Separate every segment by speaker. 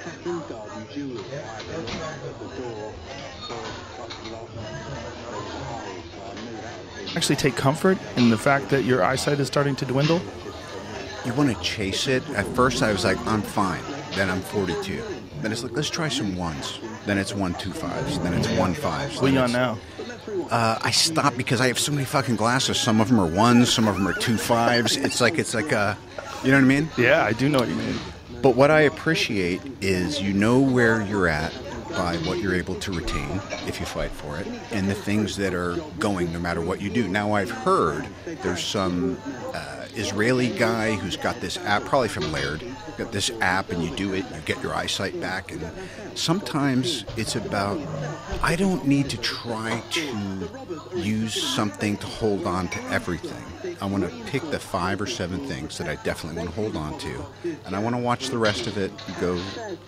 Speaker 1: Actually take comfort in the fact that your eyesight is starting to dwindle?
Speaker 2: You want to chase it. At first I was like, I'm fine. Then I'm 42. Then it's like, let's try some ones. Then it's 1.25s. Then it's 1.5s.
Speaker 1: What are you on now?
Speaker 2: I stopped because I have so many fucking glasses. Some of them are ones, some of them are 2.5s. It's like you know what I mean?
Speaker 1: Yeah, I do know what you mean.
Speaker 2: But what I appreciate is you know where you're at by what you're able to retain if you fight for it, and the things that are going no matter what you do. Now, I've heard there's some Israeli guy who's got this app, probably from Laird, got this app, and you do it, you get your eyesight back, and sometimes it's about, I don't need to try to use something to hold on to everything. I want to pick the 5 or 7 things that I definitely want to hold on to, and I want to watch the rest of it go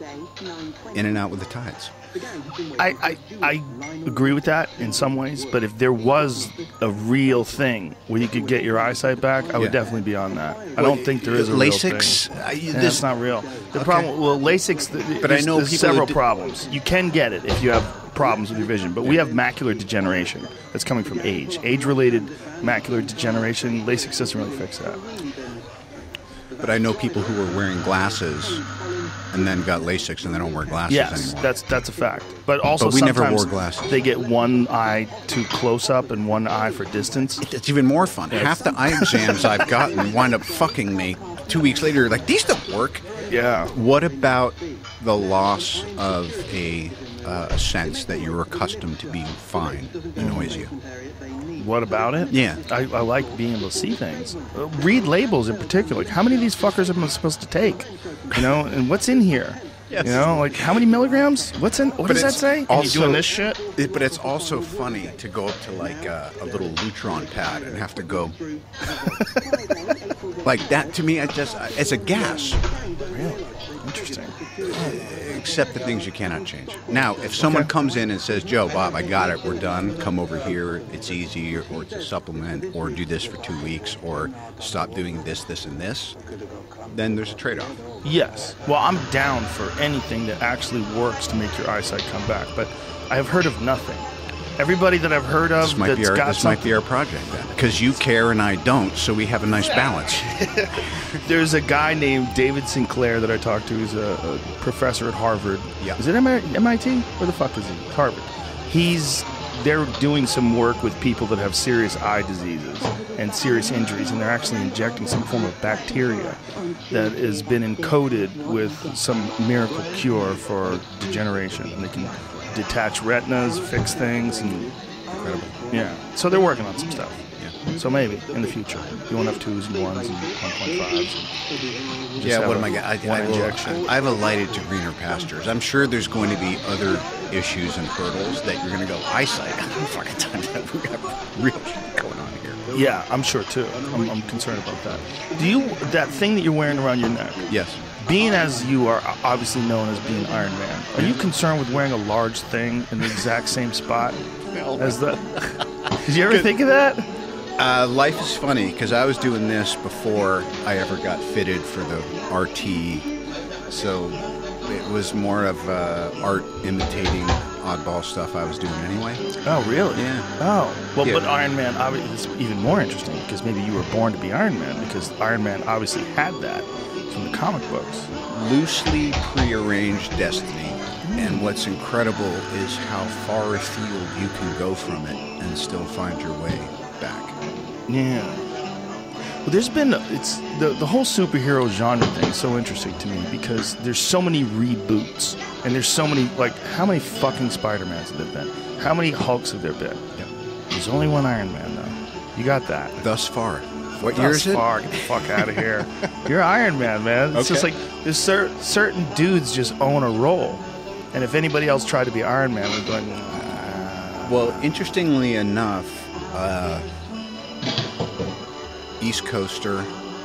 Speaker 2: in and out with the tides.
Speaker 1: I agree with that in some ways, but if there was a real thing where you could get your eyesight back, I would definitely be on that. I don't think there is a real thing.
Speaker 2: LASIK?
Speaker 1: That's not real. The problem, LASIK,
Speaker 2: but I know
Speaker 1: there's several problems. You can get it if you have problems with your vision, but we have macular degeneration that's coming from age. Age-related macular degeneration, LASIK doesn't really fix that.
Speaker 2: But I know people who were wearing glasses and then got LASIK and they don't wear glasses anymore.
Speaker 1: Yes, that's a fact. But also
Speaker 2: we
Speaker 1: sometimes
Speaker 2: never wore glasses.
Speaker 1: They get one eye too close up and one eye for distance.
Speaker 2: It's even more fun. Half the eye exams I've gotten wind up fucking me 2 weeks later. Like, these don't work.
Speaker 1: Yeah.
Speaker 2: What about the loss of a sense that you're accustomed to being fine annoys you?
Speaker 1: What about it?
Speaker 2: Yeah.
Speaker 1: I like being able to see things. Read labels in particular. Like, how many of these fuckers am I supposed to take? You know, and what's in here?
Speaker 2: Yes.
Speaker 1: You know, like, how many milligrams? What does that say?
Speaker 2: Also,
Speaker 1: and you doing this shit?
Speaker 2: But it's also funny to go up to, like, a little Lutron pad and have to go... like, that, to me, it's a gas.
Speaker 1: Really? Interesting.
Speaker 2: Except the things you cannot change. Now, if someone comes in and says, Joe, Bob, I got it, we're done, come over here, it's easy, or it's a supplement, or do this for 2 weeks, or stop doing this, this, and this, then there's a trade-off.
Speaker 1: Yes. Well, I'm down for anything that actually works to make your eyesight come back, but I have heard of nothing. Everybody that I've heard of might be our
Speaker 2: project, then. Because you care and I don't, so we have a nice balance.
Speaker 1: There's a guy named David Sinclair that I talked to. He's a professor at Harvard.
Speaker 2: Yeah.
Speaker 1: Is it MIT? Where the fuck is he? Harvard. They're doing some work with people that have serious eye diseases and serious injuries, and they're actually injecting some form of bacteria that has been encoded with some miracle cure for degeneration, and they can detach retinas, fix things, and
Speaker 2: incredible.
Speaker 1: Yeah. So they're working on some stuff. Yeah. So maybe in the future you won't have 2s and 1s and 1.5s.
Speaker 2: Yeah. What am I have alighted to greener pastures. I'm sure there's going to be other issues and hurdles that you're going to go eyesight. I don't fucking time that. We got real shit going on here.
Speaker 1: Yeah, I'm sure too. I'm concerned about that. That thing that you're wearing around your neck?
Speaker 2: Yes.
Speaker 1: Being as you are obviously known as being Iron Man, are you concerned with wearing a large thing in the exact same spot as the... Did you ever think of that?
Speaker 2: Life is funny, because I was doing this before I ever got fitted for the RT, so it was more of art imitating oddball stuff I was doing anyway.
Speaker 1: Oh, really?
Speaker 2: Yeah.
Speaker 1: Oh. Well, but Iron Man, obviously, is even more interesting, because maybe you were born to be Iron Man, because Iron Man obviously had that from the comic books.
Speaker 2: Loosely prearranged destiny. And what's incredible is how far afield you can go from it and still find your way back.
Speaker 1: Yeah. Well, there's been the whole superhero genre thing is so interesting to me, because there's so many reboots, and there's so many, like, how many fucking Spider-Mans have there been? How many Hulks have there been?
Speaker 2: Yep.
Speaker 1: There's only one Iron Man, though. You got that.
Speaker 2: Thus far. What year is it?
Speaker 1: Get the fuck out of here. You're Iron Man, man. It's just like there's certain dudes just own a role. And if anybody else tried to be Iron Man, we'd be like,
Speaker 2: Well, interestingly enough, East Coaster,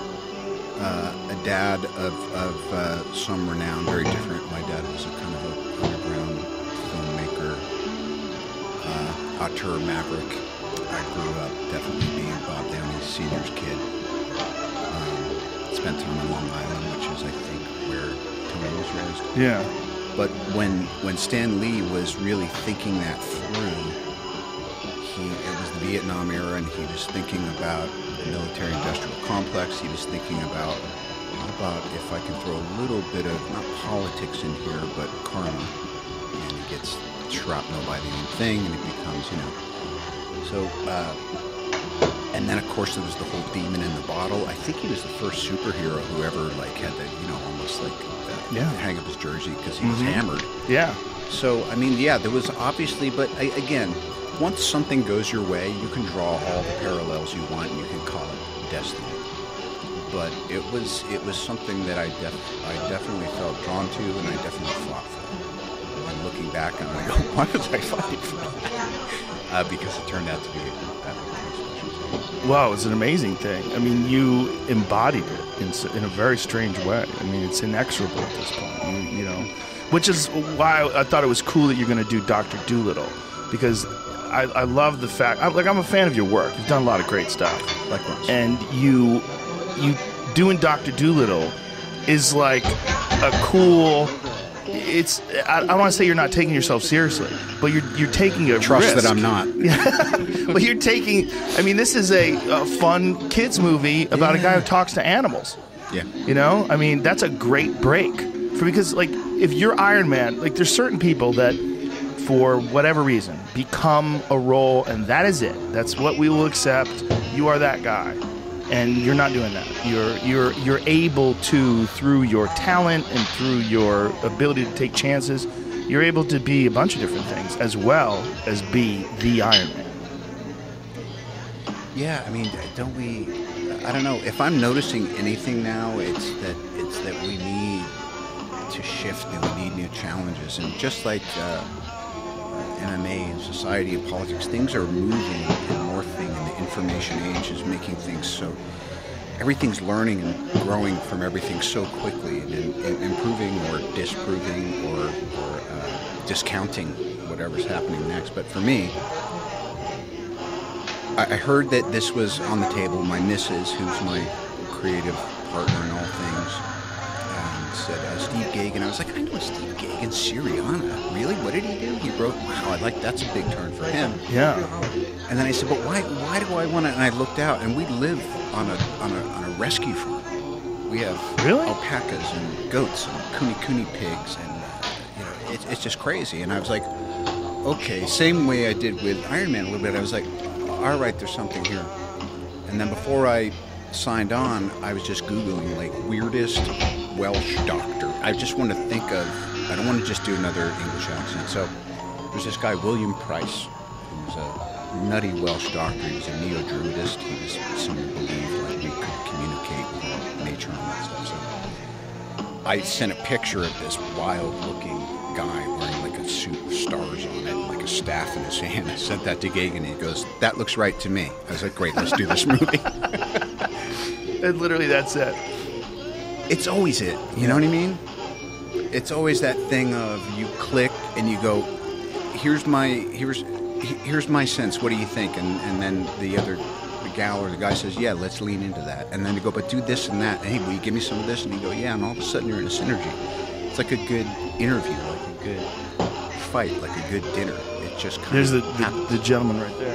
Speaker 2: a dad of some renown, very different. My dad was a kind of an underground filmmaker, auteur maverick. I grew up definitely being Bob Downey Sr.'s kid. Spent time on Long Island, which is, I think, where Tony was raised.
Speaker 1: Yeah.
Speaker 2: But when Stan Lee was really thinking that through, it was the Vietnam era, and he was thinking about the military-industrial complex. He was thinking about if I can throw a little bit of, not politics in here, but karma. And he gets shrapnel by the own thing, and it becomes, So, and then of course there was the whole demon in the bottle. I think he was the first superhero who ever had to, almost hang up his jersey because he was hammered.
Speaker 1: Yeah.
Speaker 2: So, I mean, yeah, there was obviously, but again, once something goes your way, you can draw all the parallels you want, and you can call it destiny. But it was something that I definitely felt drawn to, and I definitely fought for. And looking back, I'm like, why was I fighting for that? Because it turned out to be a special thing.
Speaker 1: Wow, it's an amazing thing. I mean, you embodied it in a very strange way. I mean, it's inexorable at this point. Which is why I thought it was cool that you're going to do Dr. Dolittle, because I love the fact. I'm a fan of your work. You've done a lot of great stuff.
Speaker 2: Likewise.
Speaker 1: And you doing Dr. Dolittle is like a cool. I don't want to say you're not taking yourself seriously, but you're taking a
Speaker 2: trust
Speaker 1: risk.
Speaker 2: that I'm not.
Speaker 1: But you're taking. I mean, this is a fun kids movie about a guy who talks to animals.
Speaker 2: Yeah.
Speaker 1: I mean, that's a great break because if you're Iron Man, there's certain people that, for whatever reason, become a role, and that is it. That's what we will accept. You are that guy. And you're not doing that. You're able to, through your talent and through your ability to take chances, you're able to be a bunch of different things as well as be the Iron Man.
Speaker 2: Yeah, I mean, don't we? I don't know. If I'm noticing anything now, it's that we need to shift and we need new challenges. And just like MMA and society and politics, things are moving and morphing, and the information age is making things so. Everything's learning and growing from everything so quickly, and improving or disproving or discounting whatever's happening next. But for me, I heard that this was on the table. My missus, who's my creative partner in all things, said Steve Gagan. I was like, I know Steve Gagan, Syriana. Really? What did he do? He wrote. Wow, that's a big turn for him.
Speaker 1: Yeah.
Speaker 2: And then I said, but why do I want to? And I looked out, and we live on a rescue farm. We have alpacas and goats and kuni pigs, and it's just crazy. And I was like, okay, same way I did with Iron Man a little bit. I was like, all right, there's something here. And then before I signed on, I was just Googling weirdest Welsh doctor. I just want to think of. I don't want to just do another English accent. So there's this guy, William Price, who was a nutty Welsh doctor. He was a neo-druidist. He was someone who believed we could communicate with nature and all that stuff. So I sent a picture of this wild-looking guy wearing a suit with stars on it, and a staff in his hand. I sent that to Gagan, and he goes, "That looks right to me." I was like, "Great, let's do this movie."
Speaker 1: And literally, that's it.
Speaker 2: It's always it. You know what I mean? It's always that thing of you click and you go, "Here's my sense. What do you think?" And then the gal or the guy says, "Yeah, let's lean into that." And then you go, "But do this and that. Hey, will you give me some of this?" And you go, "Yeah." And all of a sudden you're in a synergy. It's like a good interview, like a good fight, like a good dinner. It just kind
Speaker 1: There's
Speaker 2: of
Speaker 1: the gentleman right there.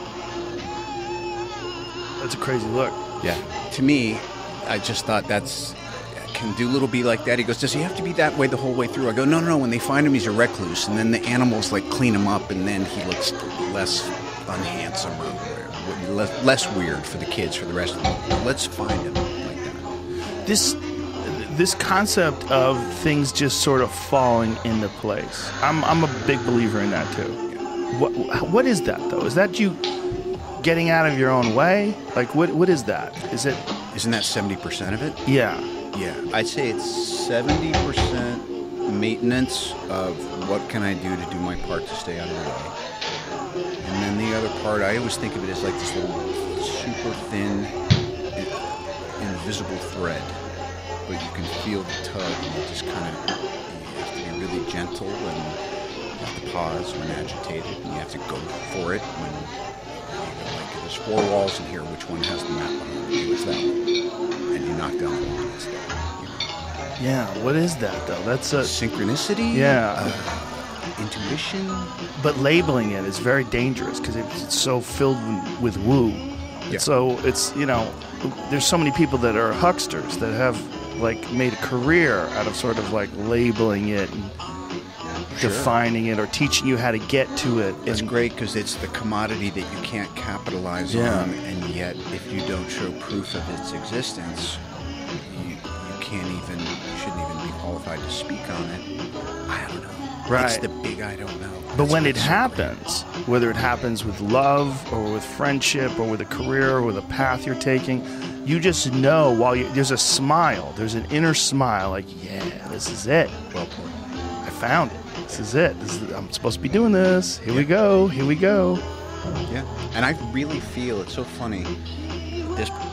Speaker 1: That's a crazy look.
Speaker 2: Yeah. To me, I just thought can Doolittle be like that? He goes, does he have to be that way the whole way through? I go, no. When they find him, he's a recluse, and then the animals clean him up, and then he looks less unhandsome or less weird for the kids for the rest of them. Let's find him like that.
Speaker 1: This concept of things just sort of falling into place. I'm a big believer in that too. What is that though? Is that you getting out of your own way? What is that?
Speaker 2: Isn't that 70% of it?
Speaker 1: Yeah.
Speaker 2: Yeah, I'd say it's 70% maintenance of what can I do to do my part to stay out of the way. And then the other part, I always think of it as this little super thin, invisible thread. But you can feel the tug, and you just you have to be really gentle, and you have to pause when agitated, and you have to go for it when there's 4 walls in here, which one has the map behind it? It's that one. And you knock down the one that's there.
Speaker 1: Yeah, what is that though? That's a
Speaker 2: Synchronicity?
Speaker 1: Yeah.
Speaker 2: Intuition?
Speaker 1: But labeling it is very dangerous because it's so filled with woo.
Speaker 2: Yeah.
Speaker 1: So it's, there's so many people that are hucksters that have like made a career out of sort of like labeling it and defining it or teaching you how to get to it.
Speaker 2: It's great because it's the commodity that you can't capitalize on, and yet if you don't show proof of its existence, you shouldn't even be qualified to speak on it. I don't know.
Speaker 1: Right.
Speaker 2: It's the big I don't know.
Speaker 1: But when it happens, whether it happens with love or with friendship or with a career or with a path you're taking, you just know there's a smile, there's an inner smile like, yeah, this is it.
Speaker 2: Well put.
Speaker 1: I found it. This is it. I'm supposed to be doing this. Here we go. Here we go.
Speaker 2: Yeah. And I really feel it's so funny. This